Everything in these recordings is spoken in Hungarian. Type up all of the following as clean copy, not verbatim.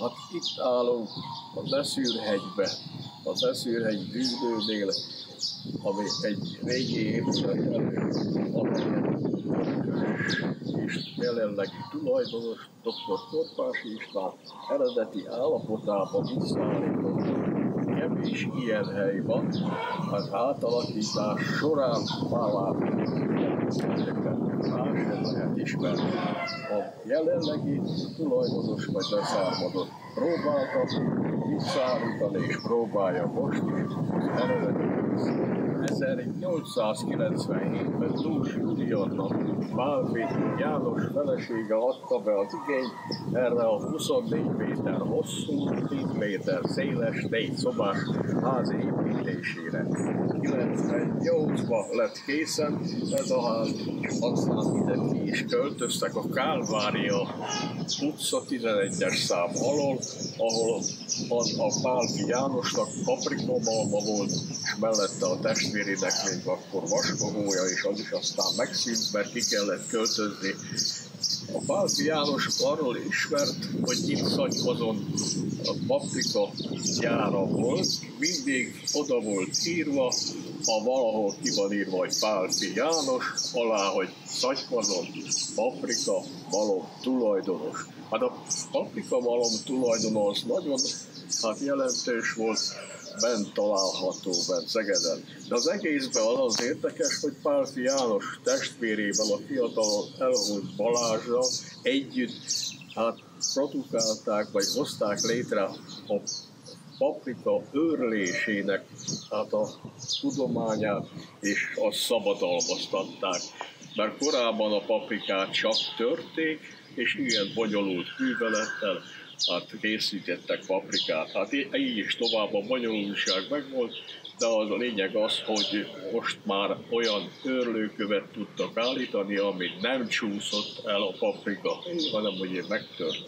Hát itt állunk a Beszűrhegyben, a Beszűrhegy bűnőnél, ami egy régi épület és jelenlegi tulajdonos dr. Korpás István eredeti állapotában visszaállított. Kevés ilyen hely van, az átalakítás során másért lehet ismerni. A jelenlegi tulajdonos vagy leszármazott próbálta visszaállítani és próbálja most is az eredeti 1897-ben Dús Juliannak Pálffy János felesége adta be az igényt erre a 24 méter hosszú, 10 méter széles, 4 szobás ház építésére. 98-ban lett készen ez a ház, és aztán ide ki is költöztek a Kálvária utca 11-es szám alól, ahol a Pálffy Jánosnak paprikamalma volt, és mellette a testvérének még akkor vaskahója, és az is aztán megszűnt, mert ki kellett költözni. A Pálffy János arról ismert, hogy itt Szatymazon a paprika gyára volt, mindig oda volt írva, ha valahol ki van írva, hogy Pálffy János, alá, hogy Szatymazon paprika malom tulajdonos. Hát a paprika malom tulajdonos nagyon jelentős volt, bent található, bent Szegeden. De az egészben az érdekes, hogy Pálffy János testvérével, a fiatal elhunyt Balázsral együtt produkálták, vagy hozták létre a paprika őrlésének a tudományát, és azt szabadalmaztatták. Mert korábban a paprikát csak törték, és ilyen bonyolult művelettel készítettek paprikát. Így is tovább a bonyolultság megvolt, de az a lényeg az, hogy most már olyan őrlőkövet tudtak állítani, amit nem csúszott el a paprika, hanem hogy megtört.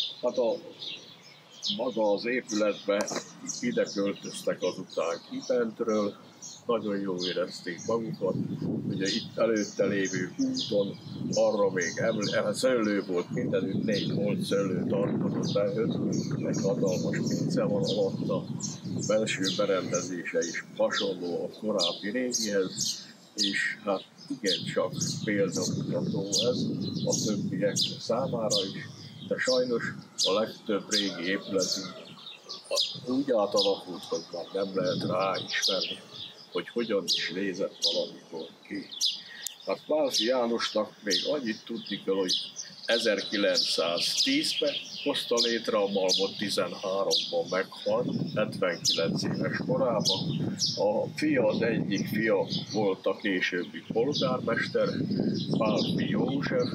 Maga az épületbe ide költöztek azután kibentről, nagyon jól érezték magukat. Ugye itt előtte lévő úton, arra még szőlő volt, mindenütt 4-8 szőlő tartozott behöz, egy hatalmas pince van alatt, a belső berendezése is hasonló a korábbi régihez, és igencsak példamutató ez a többiek számára is, de sajnos a legtöbb régi épületünk úgy átalakult, hogy már nem lehet ráismerni, hogy hogyan is nézett valamikor ki. Pálffy Jánosnak még annyit tudni kell, hogy 1910-ben hozta létre a malmot, 13-ban meghalt, 79 éves korában. A fia, az egyik fia volt a későbbi polgármester, Pálffy József,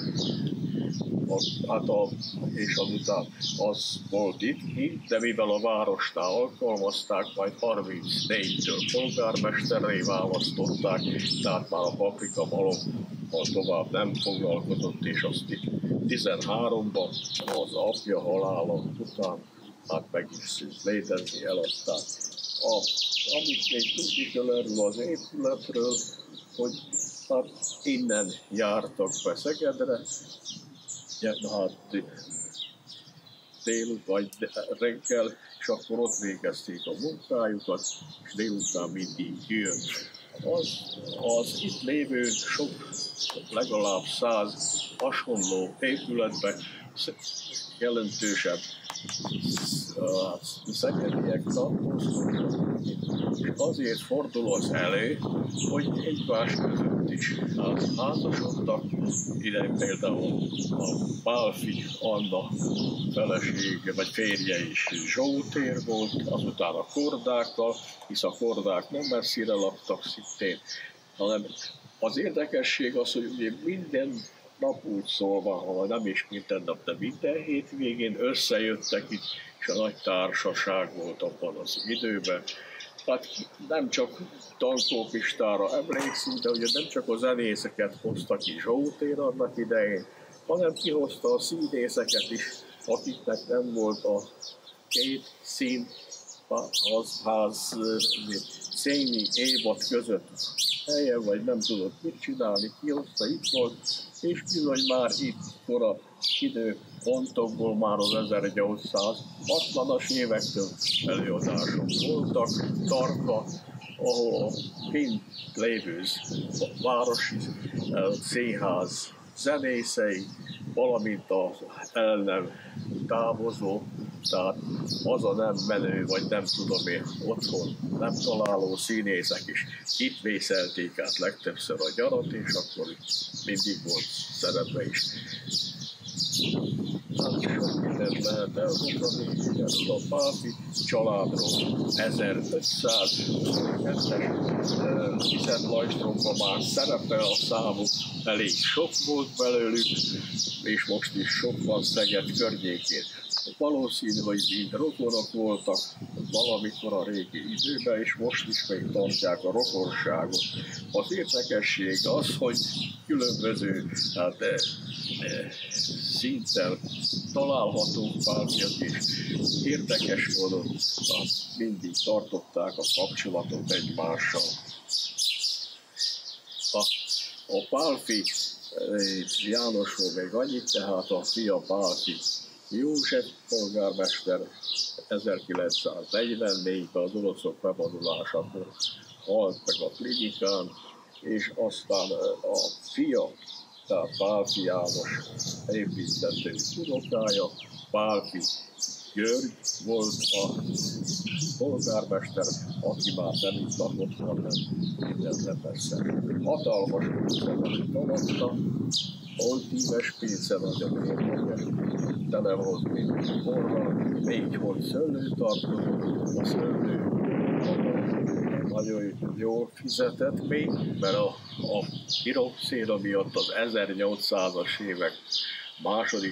és azután az volt itt, de mivel a városnál alkalmazták, majd 34-től polgármesterré választották, tehát már a paprika malommal tovább nem foglalkozott, és azt itt 13-ban az apja halála után meg is szűnt létezni, eladták. Amit még tudni kell erről az épületről, hogy innen jártak be Szegedre, dél vagy reggel, és akkor ott végezték a munkájukat, és délután mindig jön. Az itt lévő sok, legalább 100 hasonló épületben jelentősebb szegediek tartózkodnak, és azért fordul az elő, hogy egymás között is házasodtak. Ide például a Pálffy Anna felesége vagy férje is Zsótér volt, azután a Kordákkal, hisz a Kordák nem messzire laktak szintén, hanem az érdekesség az, hogy ugye minden nap úgy szólva, ha nem is minden nap, de minden hétvégén összejöttek itt, és a nagy társaság volt abban az időben. Nem csak Tankó Pistára emlékszünk, de ugye nem csak a zenészeket hozta ki Zsótér annak idején, hanem kihozta a színészeket is, akiknek nem volt a két szín Széni évad között helyen, vagy nem tudott mit csinálni, kihozta, itt volt, és bizony már itt kora időpontokból már az 1860-as évektől előadások voltak tartva, ahol a kint lévő városi színház zenészei, valamint az el nem távozó, tehát haza nem menő, vagy nem tudom én, otthon nem találó színészek is itt vészelték át legtöbbször a nyarat, és akkor mindig volt szerepe is. Hát sok mindent lehet elmondani erről a Pálffy családról. 1522-es Tiszt-Lajstromban már szerepel a számuk, elég sok volt belőlük, és most is sok van Szeged környékén. Valószínű, hogy mind rokonok voltak valamikor a régi időben, és most is még tartják a rokonságot. Az érdekesség az, hogy különböző szinten található pártjak is érdekes módon mindig tartották a kapcsolatot egymással. A Pálffy Jánosról még annyit, tehát a fia Pálffy József polgármester 1944-ben az oroszok bevonulásakor halt meg a klinikán, és aztán a fia, tehát Pálffy János építtető unokája, Pálffy György volt a polgármester, aki már nem itt lakott, hanem minden persze hatalmas pénzemet alatta, volt tíves pénze, nagyon érdekes, tele volt mindig borral, 4 hol szőlő tartott, a szőlő nagyon jól fizetett még, mert a pirokszéna miatt az 1800-as évek második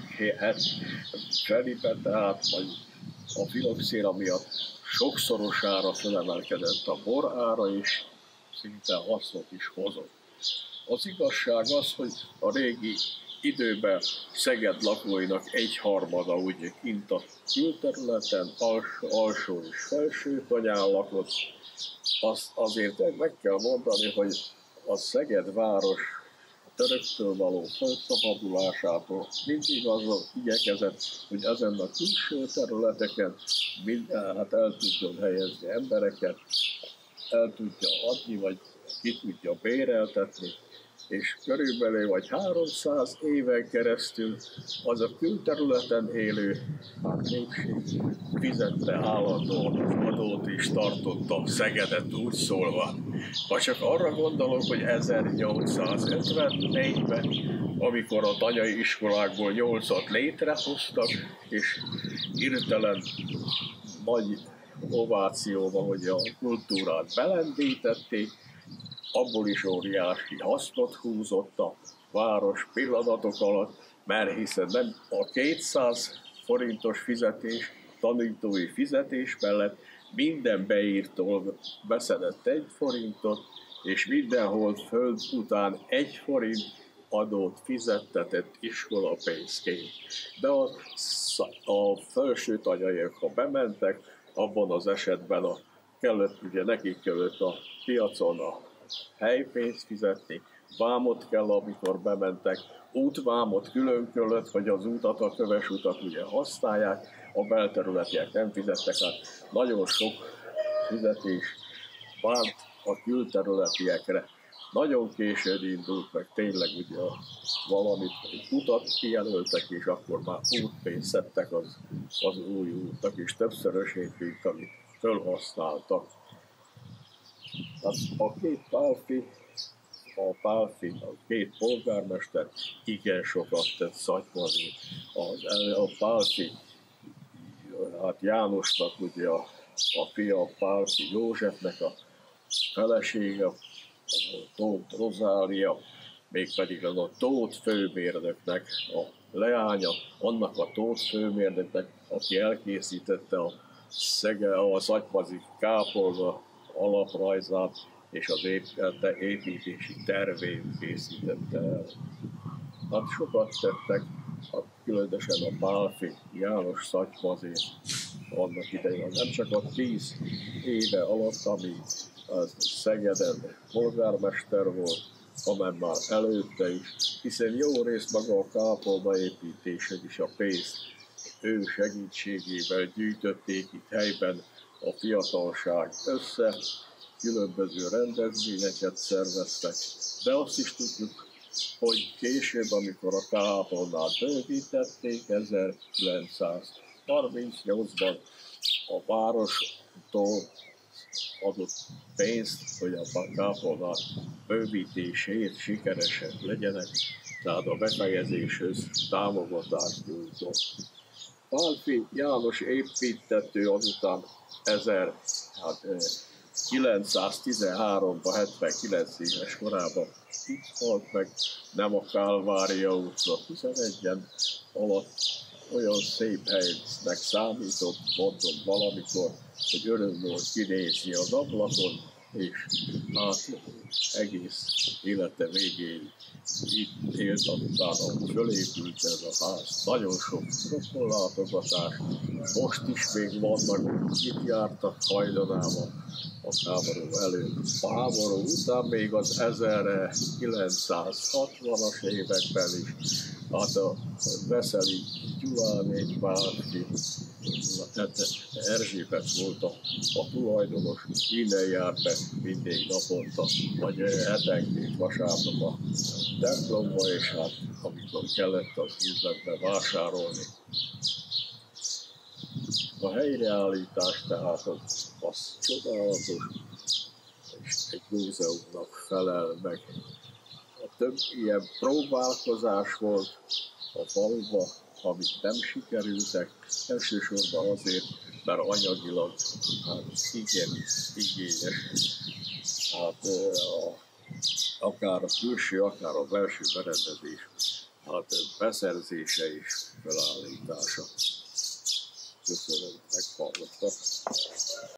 felében, tehát vagy a filoxéra miatt sokszorosára felemelkedett a bor ára, és szinte hasznot is hozott. Az igazság az, hogy a régi időben Szeged lakóinak 1/3 ugye kint a külterületen, alsó és felső tanyán lakott. Azt azért meg kell mondani, hogy a Szeged város töröktől való felszabadulásától mindig azon igyekezett, hogy ezen a külső területeken el tudjon helyezni embereket, el tudja adni, vagy ki tudja béreltetni, és körülbelül vagy 300 éven keresztül az a külterületen élő népség fizette állandóan az adót és tartotta Szegedet úgy szólva. Ha csak arra gondolok, hogy 1854-ben, amikor a tanyai iskolákból 8-at létrehoztak, és hirtelen nagy ovációval, hogy a kultúrát belendítették, abból is óriási hasznot húzott a város pillanatok alatt, mert hiszen nem a 200 forintos fizetés, tanítói fizetés mellett minden beírtól beszedett 1 forintot, és mindenhol föld után 1 forint adót fizettetett iskolapénzként. De a felső tanyaiak, ha bementek, abban az esetben nekik kellett a piacon a helypénzt fizetni, vámot kell, amikor bementek, útvámot külön kellett, hogy az útat, a köves utat ugye használják, a belterületiek nem fizettek át. Nagyon sok fizetés várt a külterületiekre. Nagyon későn indult meg tényleg ugye valamit, utat kijelöltek, és akkor már útpénzt szedtek az új útnak, és többszörösét, mint amit felhasználtak. A két Pálffy, a két polgármester igen sokat tett Szatymazén. A Pálffy, hát Jánosnak ugye a fia Pálffy Józsefnek a felesége, Tóth Rozália, mégpedig az a Tóth főmérnöknek a leánya, annak a Tóth főmérnöknek, aki elkészítette a szatymazi kápolna alaprajzát, és az építési tervét készítette el. Hát sokat tettek, különösen a Pálffy János Szatymazén annak idején, nem csak a 10 éve alatt, ami az Szegeden polgármester volt, amely már előtte is, hiszen jó részt maga a kápolna építésen is a pénzt ő segítségével gyűjtötték itt helyben a fiatalság össze, különböző rendezvényeket szerveztek, de azt is tudjuk, hogy később, amikor a kápolnát bővítették, 1938-ban a várostól adott pénzt, hogy a kápolna bővítéséért sikeresek legyenek, tehát a befejezéshez támogatást nyújtott. Pálffy János építtető azután 1913-ban, 79 éves korában itt halt meg, nem a Kálvária utca 11-en alatt, olyan szép helynek számított, mondom valamikor, hogy öröm volt kinézni az ablakon, és hát egész élete végéig itt élt, utána fölépült ez a ház. Nagyon sok rokonlátogatás, most is még vannak, itt jártak hajdanában a háború előtt. A háború után még az 1960-as években is, hát a Veszeli Gyulánék Pálffy, Erzsébet volt a tulajdonos, innen járt be mindig naponta, vagy hetenként vasárnap a templomba, és hát amikor kellett az üzletbe vásárolni. A helyreállítás tehát az csodálatos, és egy múzeumnak felel meg. Több ilyen próbálkozás volt a faluba, amik nem sikerültek, elsősorban azért, mert anyagilag igen igényes. Hát akár a külső, akár a belső berendezés, hát beszerzése és felállítása. Köszönöm, meghallgattak.